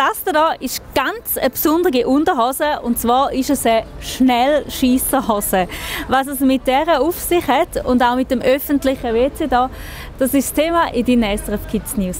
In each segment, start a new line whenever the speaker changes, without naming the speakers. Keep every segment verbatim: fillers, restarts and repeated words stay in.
Das hier ist ganz eine besondere Unterhose, und zwar ist es eine Schnellschiesserhose. Was es mit der auf sich hat und auch mit dem öffentlichen W C da, das ist das Thema in deinen S R F Kids News.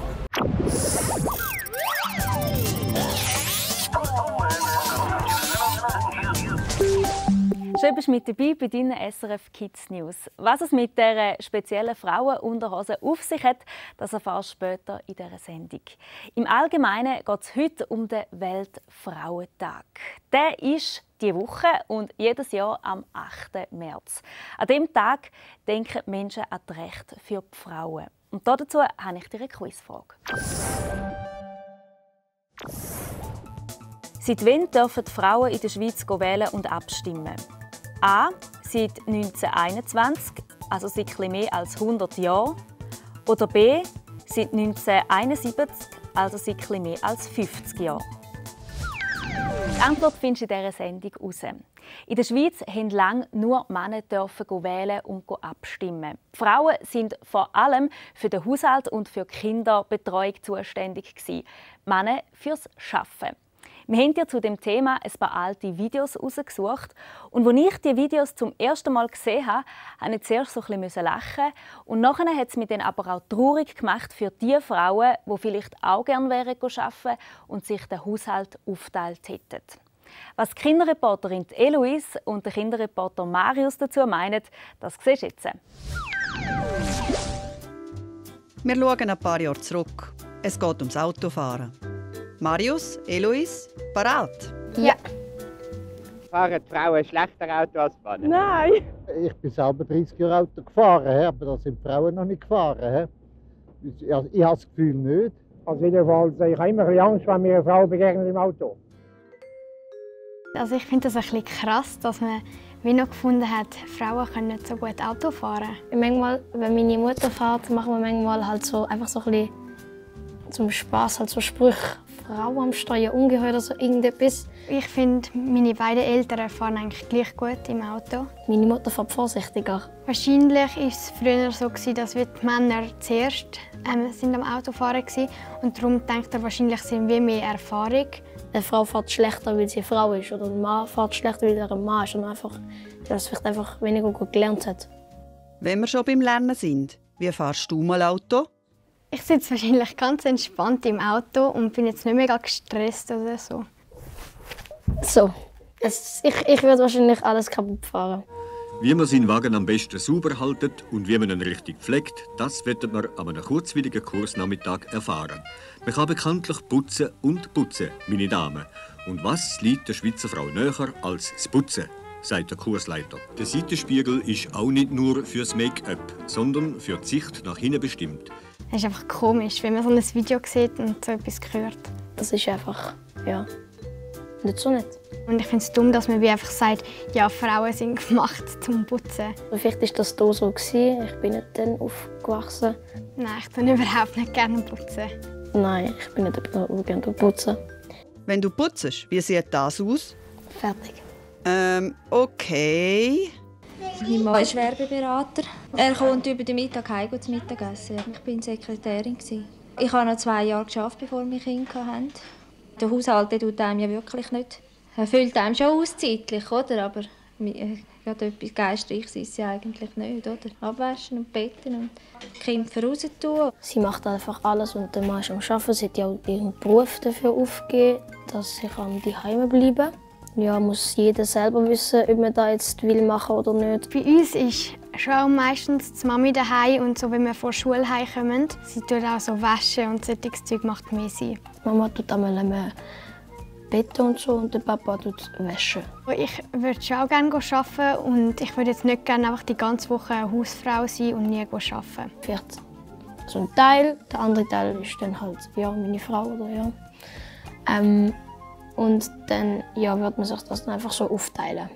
Schön, bist du mit dabei bei deinen S R F Kids News. Was es mit dieser speziellen Frauenunterhose auf sich hat, das erfährst du später in dieser Sendung. Im Allgemeinen geht es heute um den Weltfrauentag. Der ist diese Woche und jedes Jahr am achten März. An diesem Tag denken die Menschen an die Rechte für die Frauen. Und dazu habe ich dir eine Quizfrage. Seit wann dürfen die Frauen in der Schweiz wählen und abstimmen? A. Seit neunzehnhunderteinundzwanzig, also seit etwas mehr als hundert Jahren. Oder B. Seit neunzehnhunderteinundsiebzig, also seit etwas mehr als fünfzig Jahren. Die Antwort findest du in dieser Sendung heraus. In der Schweiz durften lange nur Männer wählen und abstimmen. Die Frauen sind vor allem für den Haushalt und für die Kinderbetreuung zuständig, Männer fürs Arbeiten. Wir haben dir zu dem Thema ein paar alte Videos herausgesucht. Und als ich diese Videos zum ersten Mal gesehen habe, musste ich zuerst so ein bisschen lachen. Und nachher hat es mich dann aber auch traurig gemacht für die Frauen, die vielleicht auch gerne arbeiten wären und sich den Haushalt aufteilt hätten. Was die Kinderreporterin Eloise und der Kinderreporter Marius dazu meinen, das siehst du jetzt.
Wir schauen ein paar Jahre zurück. Es geht ums Autofahren. Marius, Eloise, parat?
Ja.
Fahren die Frauen schlechter Auto als Männer?
Nein.
Ich bin selber dreißig Jahre Auto gefahren, aber da sind die Frauen noch nicht gefahren. Ich habe das Gefühl nicht.
Also jedenfalls, ich habe immer ein bisschen Angst, wenn mir eine Frau begegnet im Auto.
Also ich finde das ein bisschen krass, dass man wie noch gefunden hat, Frauen können nicht so gut Auto fahren.
Manchmal, wenn meine Mutter fährt, machen wir manchmal halt so einfach so ein bisschen zum Spaß halt so Sprüche. Frau am Steuer, ungeheuer oder so irgendetwas.
Ich finde, meine beiden Eltern fahren eigentlich gleich gut im Auto.
Meine Mutter fährt vorsichtiger.
Wahrscheinlich war es früher so, dass die Männer zuerst ähm, sind am Autofahren waren. Und darum denkt er wahrscheinlich, sind wir mehr Erfahrung.
Eine Frau fährt schlechter, weil sie eine Frau ist. Oder ein Mann fährt schlechter, weil er ein Mann ist. Und einfach, weil er vielleicht einfach weniger gut gelernt hat.
Wenn wir schon beim Lernen sind, wie fährst du mal Auto?
Ich sitze wahrscheinlich ganz entspannt im Auto und bin jetzt nicht mega gestresst oder so.
So. Es, ich, ich würde wahrscheinlich alles kaputt fahren.
Wie man seinen Wagen am besten sauber haltet und wie man ihn richtig pflegt, das wird man an einem kurzweiligen Kursnachmittag erfahren. Man kann bekanntlich putzen und putzen, meine Damen. Und was liegt der Schweizer Frau näher als das Putzen, sagt der Kursleiter. Der Seitenspiegel ist auch nicht nur fürs Make-up, sondern für die Sicht nach hinten bestimmt.
Es ist einfach komisch, wenn man so ein Video sieht und so etwas hört.
Das ist einfach, ja, nicht so nett.
Und ich finde es dumm, dass man wie einfach sagt, ja, Frauen sind gemacht zum Putzen.
Vielleicht war das hier so. Ich bin nicht dann aufgewachsen.
Nein, ich tue überhaupt nicht gerne putzen.
Nein, ich bin nicht gerne putzen.
Wenn du putzt, wie sieht das aus?
Fertig.
Ähm, okay.
Mein Mann ist Werbeberater. Er kommt über den Mittag heim zum Mittagessen. Ich war Sekretärin. Ich habe noch zwei Jahre gearbeitet, bevor wir Kinder hatten. Der Haushalt tut einem ja wirklich nicht. Er füllt einem schon aus zeitlich, oder? Aber gerade etwas Geistreiches ist es ja eigentlich nicht, oder? Abwaschen und betten und die Kinder voraus tun.
Sie macht einfach alles und der Mann ist am Arbeiten. Sie hat ja auch ihren Beruf dafür aufgegeben, dass sie daheim bleiben kann. Ja, muss jeder selber wissen, ob man das jetzt will machen oder nicht.
Bei uns ist schon meistens die Mami daheim und so, wenn wir von der Schule heimkommen. Sie tut auch so waschen und solches Zeug macht mehr sie.
Mama tut einmal Betten und so und der Papa tut waschen.
Ich würde schon auch gerne arbeiten und ich würde jetzt nicht gerne einfach die ganze Woche eine Hausfrau sein und nie arbeiten.
Vielleicht so ein Teil, der andere Teil ist dann halt ja, meine Frau oder ja. Ähm, Und dann ja, wird man sich das dann einfach so aufteilen.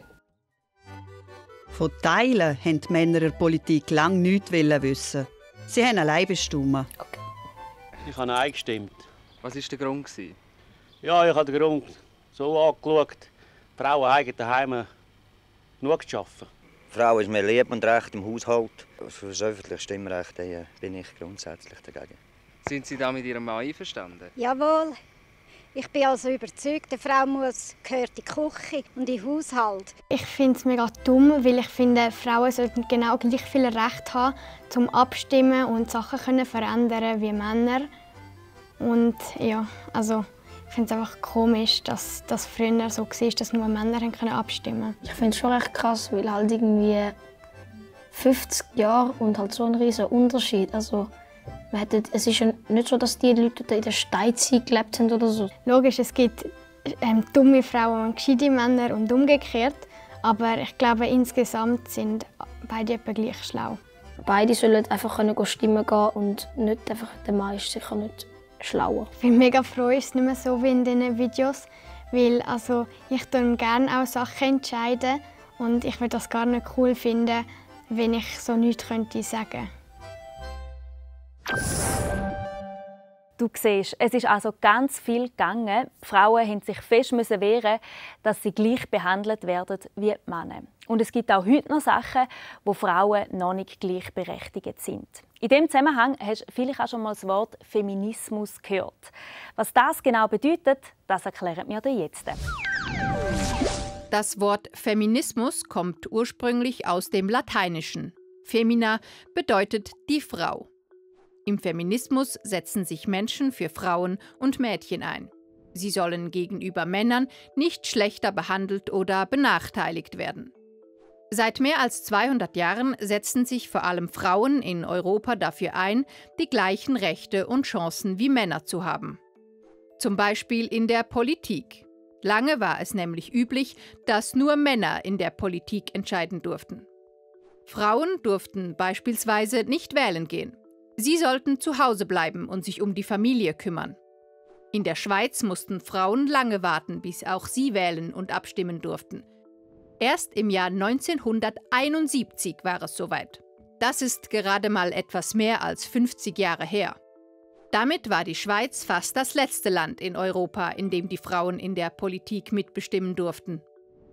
Von Teilen wollten die Männer der Politik lange nichts wissen. Sie haben allein bestimmt.
Okay.
Ich habe Nein gestimmt.
Was war der Grund?
Ja, ich habe den Grund so angeschaut. Frauen haben daheim genug zu arbeiten.
Die Frau ist mir lieb und recht im Haushalt. Für das öffentliche Stimmrecht bin ich grundsätzlich dagegen.
Sind Sie da mit Ihrem Mann einverstanden?
Jawohl.
Ich bin also überzeugt, eine Frau muss, gehört in die Küche und in den Haushalt.
Ich finde es mega dumm, weil ich finde, Frauen sollten genau gleich viel Recht haben, zum Abstimmen und Sachen können verändern wie Männer. Und ja, also ich finde es einfach komisch, dass das früher so war, dass nur Männer können abstimmen.
Ich finde es schon recht krass, weil halt irgendwie fünfzig Jahre und halt so ein riesiger Unterschied. Also man hätte, es ist ja nicht so, dass die Leute in der Steinzeit gelebt haben oder so.
Logisch, es gibt ähm, dumme Frauen und gescheite Männer und umgekehrt. Aber ich glaube, insgesamt sind beide etwa gleich schlau.
Beide sollen einfach können stimmen gehen und nicht einfach, der Mann ist sicher nicht schlauer.
Ich bin mega froh, ist es nicht mehr so wie in diesen Videos. Weil also, ich tue gerne auch Sachen entscheiden. Und ich würde das gar nicht cool finden, wenn ich so nichts könnte sagen.
Du siehst, es ist also ganz viel gegangen. Die Frauen mussten sich fest wehren, dass sie gleich behandelt werden wie die Männer. Und es gibt auch heute noch Sachen, wo Frauen noch nicht gleichberechtigt sind. In diesem Zusammenhang hast du vielleicht auch schon mal das Wort Feminismus gehört. Was das genau bedeutet, das erklären wir dir jetzt.
Das Wort Feminismus kommt ursprünglich aus dem Lateinischen. Femina bedeutet die Frau. Im Feminismus setzen sich Menschen für Frauen und Mädchen ein. Sie sollen gegenüber Männern nicht schlechter behandelt oder benachteiligt werden. Seit mehr als zweihundert Jahren setzen sich vor allem Frauen in Europa dafür ein, die gleichen Rechte und Chancen wie Männer zu haben. Zum Beispiel in der Politik. Lange war es nämlich üblich, dass nur Männer in der Politik entscheiden durften. Frauen durften beispielsweise nicht wählen gehen. Sie sollten zu Hause bleiben und sich um die Familie kümmern. In der Schweiz mussten Frauen lange warten, bis auch sie wählen und abstimmen durften. Erst im Jahr neunzehnhunderteinundsiebzig war es soweit. Das ist gerade mal etwas mehr als fünfzig Jahre her. Damit war die Schweiz fast das letzte Land in Europa, in dem die Frauen in der Politik mitbestimmen durften.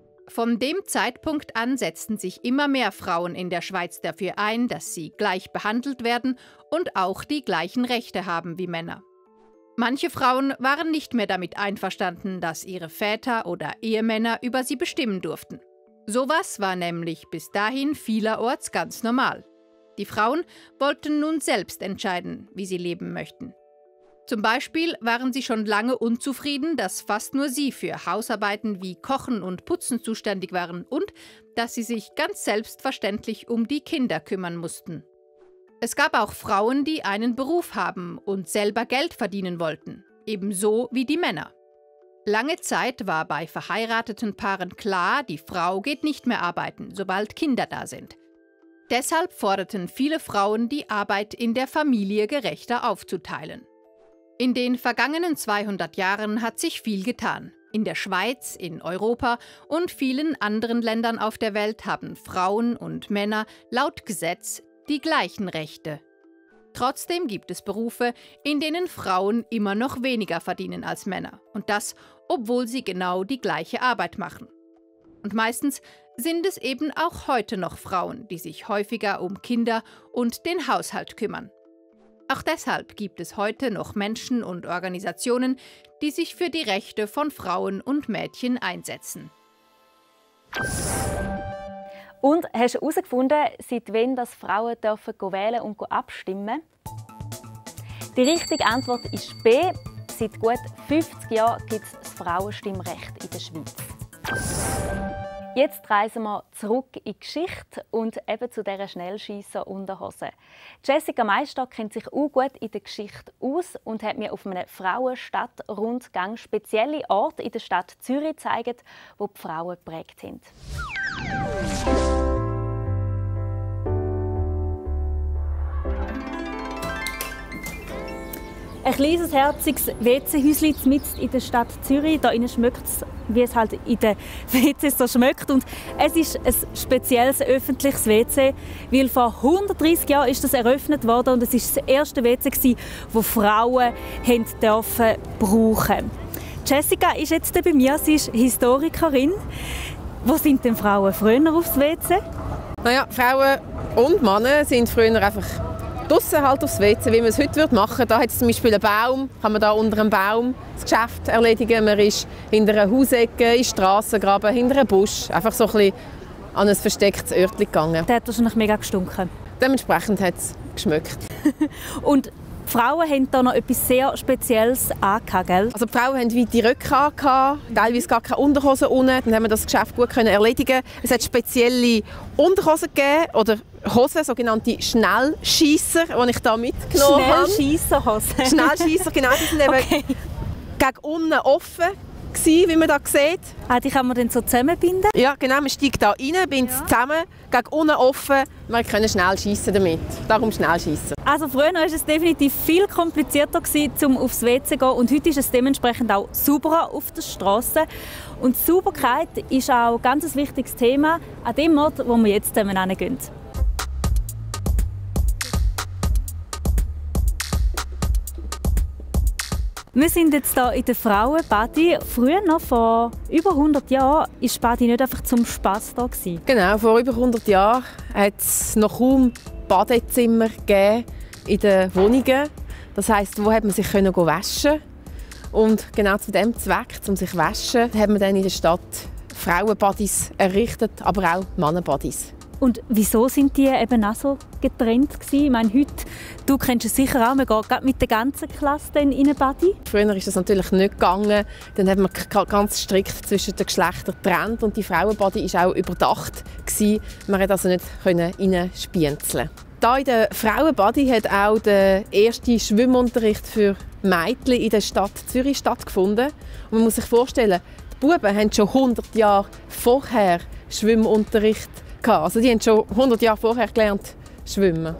Von dem Zeitpunkt an setzten sich immer mehr Frauen in der Schweiz dafür ein, dass sie gleich behandelt werden und auch die gleichen Rechte haben wie Männer. Manche Frauen waren nicht mehr damit einverstanden, dass ihre Väter oder Ehemänner über sie bestimmen durften. Sowas war nämlich bis dahin vielerorts ganz normal. Die Frauen wollten nun selbst entscheiden, wie sie leben möchten. Zum Beispiel waren sie schon lange unzufrieden, dass fast nur sie für Hausarbeiten wie Kochen und Putzen zuständig waren und dass sie sich ganz selbstverständlich um die Kinder kümmern mussten. Es gab auch Frauen, die einen Beruf haben und selber Geld verdienen wollten, ebenso wie die Männer. Lange Zeit war bei verheirateten Paaren klar, die Frau geht nicht mehr arbeiten, sobald Kinder da sind. Deshalb forderten viele Frauen, die Arbeit in der Familie gerechter aufzuteilen. In den vergangenen zweihundert Jahren hat sich viel getan. In der Schweiz, in Europa und vielen anderen Ländern auf der Welt haben Frauen und Männer laut Gesetz die gleichen Rechte. Trotzdem gibt es Berufe, in denen Frauen immer noch weniger verdienen als Männer. Und das, obwohl sie genau die gleiche Arbeit machen. Und meistens sind es eben auch heute noch Frauen, die sich häufiger um Kinder und den Haushalt kümmern. Auch deshalb gibt es heute noch Menschen und Organisationen, die sich für die Rechte von Frauen und Mädchen einsetzen.
Und hast du herausgefunden, seit wann das Frauen dürfen wählen und abstimmen? Die richtige Antwort ist B. Seit gut fünfzig Jahren gibt es das Frauenstimmrecht in der Schweiz. Jetzt reisen wir zurück in die Geschichte und eben zu dieser Schnellschiesser-Unterhose. Jessica Meister kennt sich auch gut in der Geschichte aus und hat mir auf einem Frauenstadtrundgang spezielle Orte in der Stadt Zürich gezeigt, wo die Frauen geprägt haben. Ein kleines, herziges W C-Häuschen mitten in der Stadt Zürich. Hier schmeckt es, wie es halt in den W Cs so schmeckt. Und es ist ein spezielles öffentliches W C, weil vor hundertdreissig Jahren ist das eröffnet worden und es ist das erste W C, das Frauen haben dürfen brauchen. Jessica ist jetzt bei mir, sie ist Historikerin. Wo sind denn Frauen früher aufs W C?
Naja, Frauen und Männer sind früher einfach draussen halt aufs W C, wie man es heute machen würde. Da hat es zum Beispiel einen Baum, kann man da unter einem Baum das Geschäft erledigen. Man ist hinter einer Hausecke, in Strassengraben, hinter einem Busch. Einfach so ein bisschen an ein verstecktes Örtchen gegangen.
Der hat wahrscheinlich mega gestunken.
Dementsprechend hat es geschmeckt.
Und die Frauen haben da noch etwas sehr Spezielles angehabt, gell?
Also die Frauen hatten weite Röcke angehabt, teilweise gar keine Unterhosen unten. Dann haben wir das Geschäft gut erledigen. Es hat spezielle Unterhosen gegeben, oder Hosen, sogenannte Schnellschiesser, die ich hier mitgenommen habe.
Schnellschiesserhosen?
Schnellschiesser, genau. Die sind okay. eben gegen unten offen gewesen, wie man da sieht.
Ah, die kann man dann so zusammenbinden?
Ja, genau. Man steigt hier rein, bindet es ja. zusammen, gegen unten offen. Man kann schnell schiessen damit. Darum schnell schiessen.
Also früher war es definitiv viel komplizierter, um aufs W C zu gehen. Und heute ist es dementsprechend auch sauberer auf der Straße. Und Sauberkeit ist auch ein ganz wichtiges Thema an dem Ort, wo wir jetzt zusammen hingehen. Wir sind jetzt hier in der Frauenbadi. Früher, noch vor über hundert Jahren, war die Badi nicht einfach zum Spass da.
Genau, vor über hundert Jahren hat es noch kaum Badezimmer gegeben in den Wohnungen. Das heisst, wo hat man sich können waschen. Und genau zu diesem Zweck, um sich zu waschen, hat man dann in der Stadt Frauenbadis errichtet, aber auch Mannenbadis.
Und wieso sind die eben auch so getrennt gewesen? Ich meine, heute, du kennst es sicher auch, man geht mit der ganzen Klasse dann in eine Badi.
Früher ist das natürlich nicht gegangen. Dann hat man ganz strikt zwischen den Geschlechtern getrennt und die Frauenbadi war auch überdacht gewesen. Man konnte also nicht reinspienzeln. Hier in der Frauenbadi hat auch der erste Schwimmunterricht für Mädchen in der Stadt Zürich stattgefunden. Und man muss sich vorstellen, die Buben haben schon hundert Jahre vorher Schwimmunterricht gehabt. Also die haben schon hundert Jahre vorher gelernt schwimmen.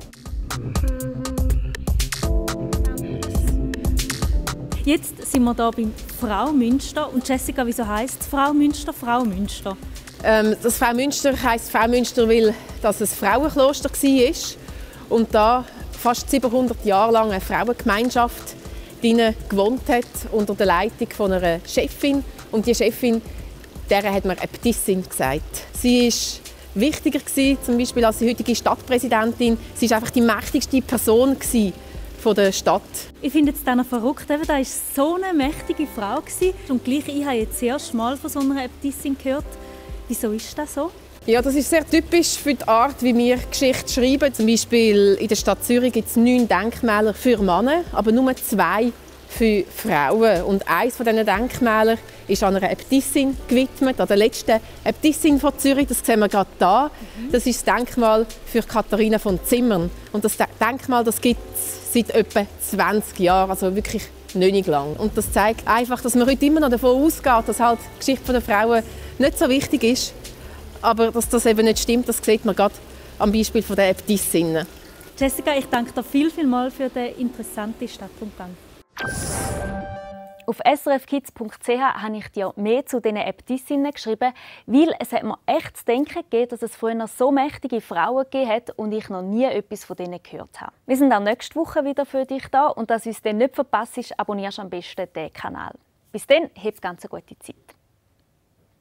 Jetzt sind wir hier beim Frau Münster. Und Jessica, wieso heisst es Frau Münster, Frau Münster?
Ähm, das Frau Münster heisst Frau Münster, weil das ein Frauenkloster war. Und da fast siebenhundert Jahre lang eine Frauengemeinschaft drinnen gewohnt hat, unter der Leitung von einer Chefin. Und die Chefin, der hat man Äbtissin gesagt. Sie war wichtiger gewesen, zum Beispiel als die heutige Stadtpräsidentin. Sie war einfach die mächtigste Person von der Stadt.
Ich finde es dann verrückt, da war so eine mächtige Frau gewesen. Und gleich, ich habe jetzt erst mal von so einer Äbtissin gehört. Wieso ist das so?
Ja, das ist sehr typisch für die Art, wie wir Geschichte schreiben. Zum Beispiel in der Stadt Zürich gibt es neun Denkmäler für Männer, aber nur zwei für Frauen. Und eines von diesen Denkmälern ist an einer Äbtissin gewidmet, an der letzten Äbtissin von Zürich. Das sehen wir gerade hier. Das ist das Denkmal für Katharina von Zimmern. Und das Denkmal gibt es seit etwa zwanzig Jahren, also wirklich nicht lang. Und das zeigt einfach, dass man heute immer noch davon ausgeht, dass halt die Geschichte der Frauen nicht so wichtig ist. Aber dass das eben nicht stimmt, das sieht man gerade am Beispiel der Äbtissinnen.
Jessica, ich danke dir viel, viel mal für den interessanten Stadtrundgang. Auf s r f kids punkt c h habe ich dir mehr zu diesen Äbtissinnen geschrieben, weil es hat mir echt zu denken gegeben, dass es früher so mächtige Frauen gegeben hat und ich noch nie etwas von denen gehört habe. Wir sind auch nächste Woche wieder für dich da und dass du uns dann nicht verpasst, abonnierst am besten diesen Kanal. Bis dann, habt ganz eine gute Zeit.